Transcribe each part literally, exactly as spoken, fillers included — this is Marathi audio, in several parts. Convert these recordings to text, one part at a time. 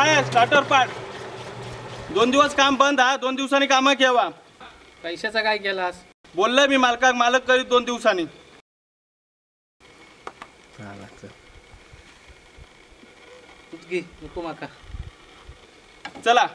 काय स्टार्टर पार्ट दोन दिवस काम बंद हा दोन दिवसांनी काम केव्हा पैशाचा काय केलास बोललोय मी मालकाक मालक करीत दोन दिवसांनी नको माका चला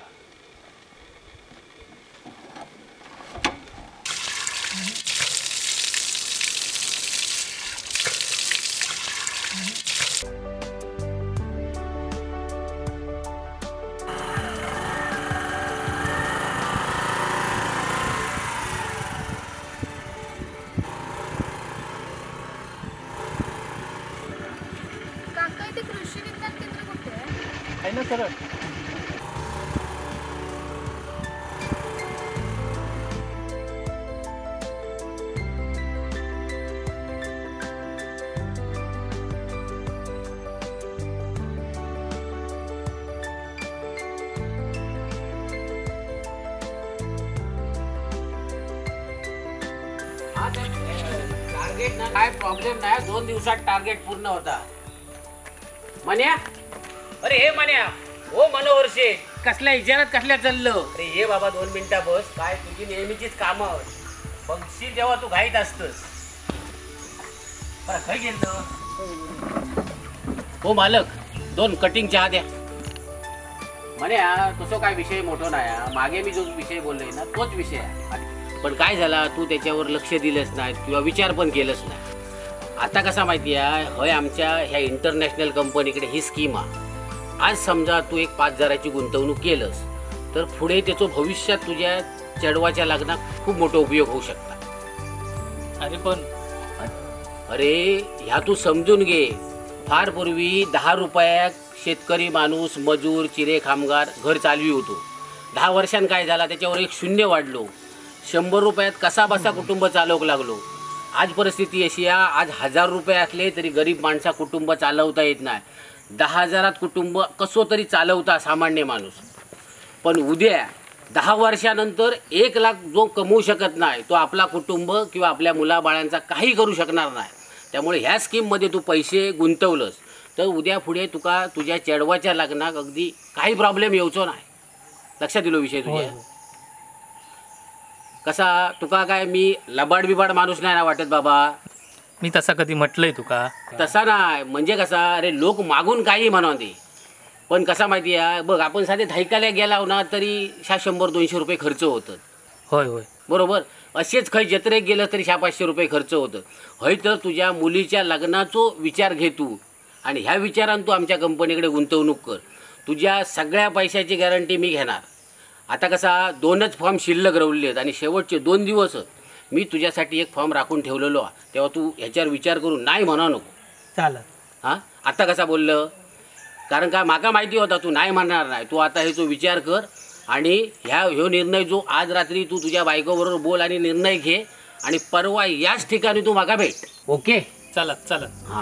ना सरळ टार्गेट ना काय प्रॉब्लेम नाही दोन दिवसात टार्गेट पूर्ण होता मन्या अरे हे मन्या हो मनोहरशे कसल्या इजारात कसल्या चाललं अरे हे बाबा दोन मिनिटा बस काय तुझी नेहमीचीच कामं बघशील जेव्हा तू घाईत असतस बरं काय गेलं हो मालक दोन कटिंग चहा द्या मन्या तसं काय विषय मोठा नाही मागे मी जो विषय बोललोय ना तोच विषय आहे पण काय झाला तू त्याच्यावर लक्ष दिलंच नाही किंवा विचार पण केलंच नाही आता कसा माहिती आहे होय आमच्या ह्या इंटरनॅशनल कंपनीकडे ही स्कीम आहे आज समजा तू एक पाच हजाराची गुंतवणूक केलंस तर पुढे त्याचं भविष्यात तुझ्या चढवाच्या लग्नात खूप मोठा उपयोग होऊ शकता अरे पण अरे ह्या तू समजून घे फार पूर्वी दहा रुपयात शेतकरी माणूस मजूर चिरे कामगार घर चालवी होतो दहा वर्षांत काय झाला त्याच्यावर एक शून्य वाढलो शंभर रुपयात कसा बसा कुटुंब चालवू लागलो आज परिस्थिती अशी आहे आज हजार रुपये असले तरी गरीब माणसा कुटुंब चालवता येत नाही दहा हजारात कुटुंब कसो तरी चालवता सामान्य माणूस पण उद्या दहा वर्षानंतर एक लाख जो कमवू शकत नाही तो आपला कुटुंब किंवा आपल्या मुलाबाळांचा काही करू शकणार नाही त्यामुळे ह्या स्कीममध्ये तू पैसे गुंतवलंस तर उद्या पुढे तुका तुझ्या चढवाच्या लग्नाक अगदी काही प्रॉब्लेम येऊचो नाही लक्षात दिलो विषय तुझ्या कसा तुका काय मी लबाड बिबाड माणूस नाही ना वाटत बाबा मी तसा कधी म्हटलंय तुका तसा नाही म्हणजे कसा अरे लोक मागून काही म्हणा ते पण कसा माहिती आहे बघ आपण साधे धायकाला गेला ना तरी शा शंभर दोनशे रुपये खर्च होतं होय होय बरोबर असेच खै जत्रेक गेलं तरी शा पाचशे रुपये खर्च होतं हय तर तुझ्या मुलीच्या लग्नाचो विचार घे तू आणि ह्या विचारान तू आमच्या कंपनीकडे गुंतवणूक कर तुझ्या सगळ्या पैशाची गॅरंटी मी घेणार आता कसा दोनच फॉर्म शिल्लक रवले आहेत आणि शेवटचे दोन दिवस मी तुझ्यासाठी एक फॉर्म राखून ठेवलेलो आहे तेव्हा तू ह्याच्यावर विचार करून नाही म्हणा नको चालत हां आता कसा बोललं कारण का माका माहिती होता तू नाही म्हणणार नाही तू आता हे जो विचार कर आणि ह्या ह्यो निर्णय जो आज रात्री तू तुझ्या बायकोबरोबर बोल आणि निर्णय घे आणि परवा याच ठिकाणी तू माका भेट ओके चालत चालत हां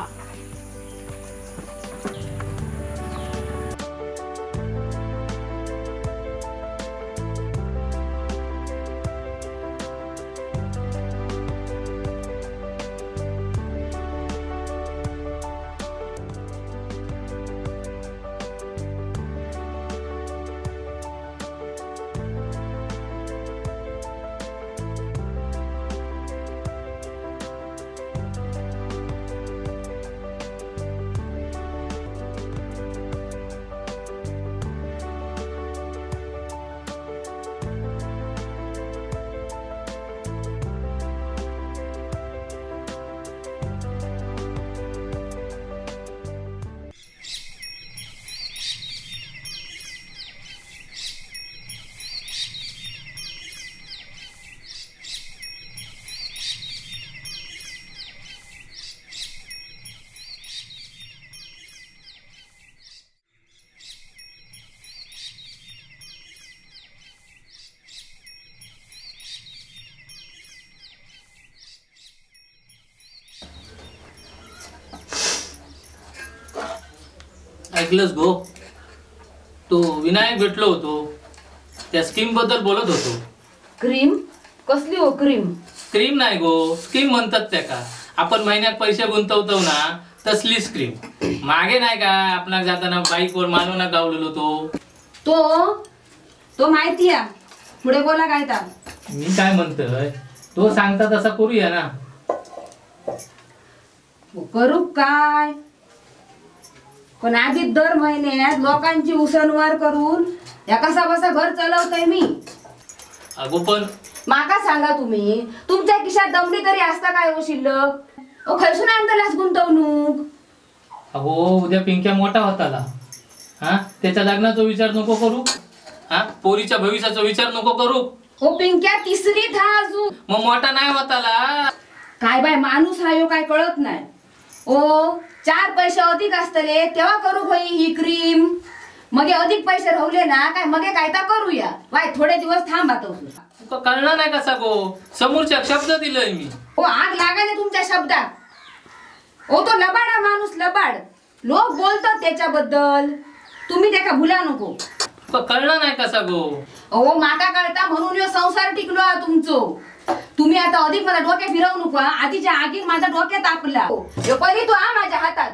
ऐकलंस गो तो विनायक भेटलो होतो त्या स्कीम बद्दल बोलत होतो क्रीम कसली हो क्रीम क्रीम नाही गो स्कीम म्हणतात त्या का आपण महिन्यात पैसे गुंतवतो ना तसलीच क्रीम मागे नाही का आपणाक जाताना बाईकवर मालवणा गावलेलो तो तो तो माहिती आहे. पुढे बोला काय ता. मी काय म्हणतोय तो सांगता तसा करूया ना. करू काय पण आधी दर महिन्यात लोकांची उसणवार करून या कसा बसा घर चालवतोय मी. अगो पण माका सांगा तुम्ही तुमच्या खिशात दमडी तरी असता काय हो शिल्लक. ओ खैसून आणतलास गुंतवणूक. अहो उद्या पिंक्या मोठा होताला हा त्याच्या लग्नाचा विचार नको करू. हा पोरीच्या भविष्याचा विचार नको करू. हो पिंक्या तिसरी था अजून मग मोठा नाही होताला. काय बाय माणूस हा यो काय कळत नाही. ओ चार पैसे अधिक असतले तेव्हा करू भाई ही क्रीम. मगे अधिक पैसे राहले ना काय मगे काय ता करूया. वाय थोडे दिवस थांब आता. तुका कळणार नाही कसा गो समोरच्या शब्द दिलंय मी. ओ आग लागाने तुमच्या शब्दात. ओ तो लबाड आहे माणूस लबाड. लोक बोलतात त्याच्याबद्दल तुम्ही त्याका भुला नको. तुका कळणार नाही कसा गो. ओ माका कळता म्हणून यो संसार टिकलो हा तुमचो. तुम्ही आता अधिक माझा डोक्यात फिरवू नको. आधीच्या आगीत माझा डोक्यात आपला यो परी तू आ माझ्या हातात.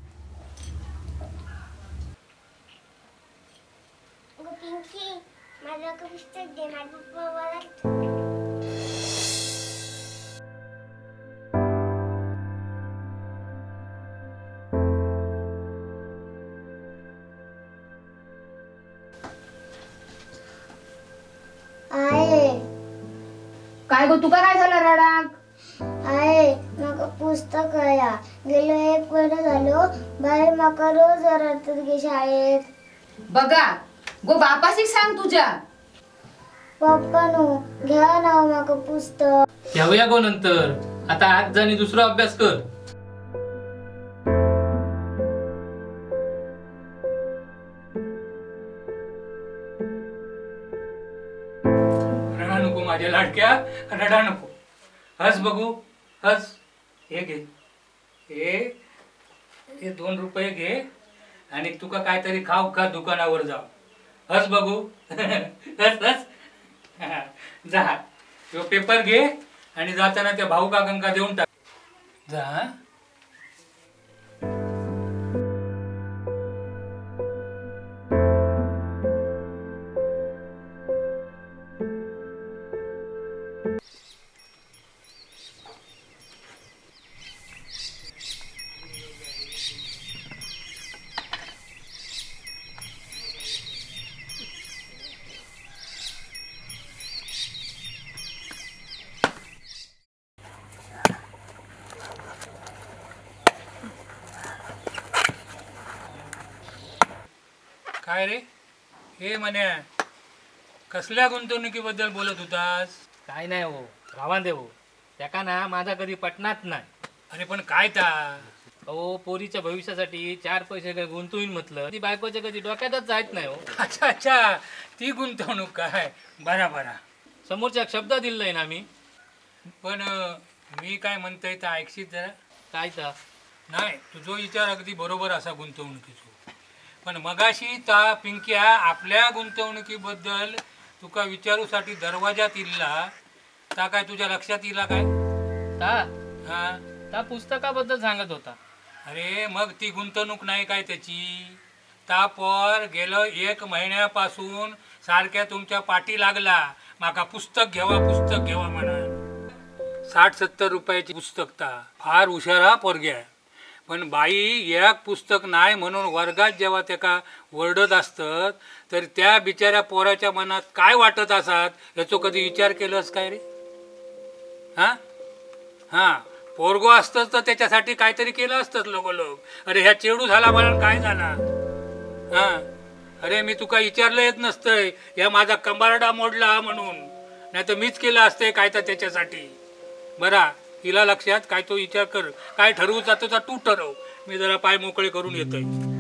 पिंकी मला पुस्तक दे. माझा पप्पा मला आहे. काय गो तुका काय झालं रडाक. आहे माका पुस्तक आहे. गेलो एक महिना झालो बाई माका रोज रडतात गे शाळेत. बघा गो बापाशी सांग तुझ्या. पप्पा नो घ्या ना माका पुस्तक. घेऊया गो नंतर. आता आज जाणी दुसरा अभ्यास कर. रडा नको माझ्या लाडक्या रडा नको. हस बघू हस. हे घे हे हे दोन रुपये घे आणि तुका काहीतरी खाऊ का दुकानावर जाऊ. हस बघू हस हस. हा, जा तो पेपर घे आणि जाताना त्या भाऊ काकांका देऊन टाक. जा. काय रे हे म्हणे कसल्या गुंतवणुकीबद्दल बोलत होतास. काय नाही हो रावान देऊ त्याका ना माझा कधी पटनात नाही. अरे पण काय ता. अहो पोरीच्या भविष्यासाठी चार पैसे काय गुंतवून म्हटलं ती बायकोच्या कधी डोक्यातच जायत नाही हो. अच्छा अच्छा ती गुंतवणूक काय. बरा बरा. समोरच्या शब्द दिलाय ना मी. पण अं, मी काय म्हणतोय तर ऐकशीत जरा. काय तर नाही तुझो विचार अगदी बरोबर असा गुंतवणुकीचो. पण मगाशी ता पिंक्या आपल्या गुंतवणुकीबद्दल तुका विचारूसाठी दरवाजात इल्ला ता काय तुझ्या लक्षात इला काय. ता हा त्या पुस्तकाबद्दल सांगत होता. अरे मग ती गुंतवणूक नाही काय त्याची. ता पर गेलं एक महिन्यापासून सारख्या तुमच्या पाठी लागला माका पुस्तक घेवा पुस्तक घेवा म्हणा. साठ सत्तर रुपयाची पुस्तक ता फार हुशारा पोरग्या. पण बाई एक पुस्तक नाही म्हणून वर्गात जेव्हा त्याका वरडत असतात तर त्या बिचाऱ्या पोराच्या मनात काय वाटत असतात याचो कधी विचार केलास काय रे. हां हां पोरगो असतंच तर त्याच्यासाठी काहीतरी केलं असतंच लोक लोक. अरे ह्या चेडू झाला म्हणून काय झाला. हां अरे मी तुका विचारलं येत नसतंय या माझा कंबारडा मोडला म्हणून. नाही तर मीच केलं असतंय काय तर त्याच्यासाठी. बरा हिला लक्षात काय तो विचार कर. काय ठरवू जातो तर तू ठरव. मी जरा पाय मोकळे करून येतोय.